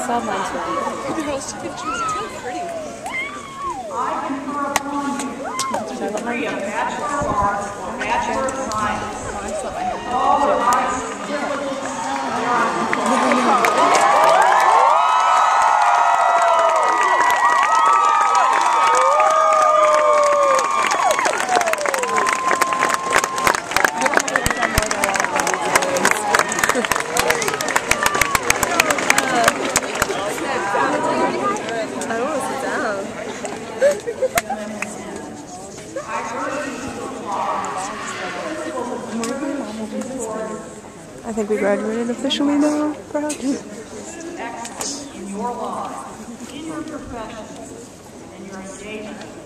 saw mine today. Girls, she was so pretty. Degree of Bachelor of Arts or Bachelor of Science. I think we graduated officially now, perhaps. Excellence in your life, in your profession, and your engagement.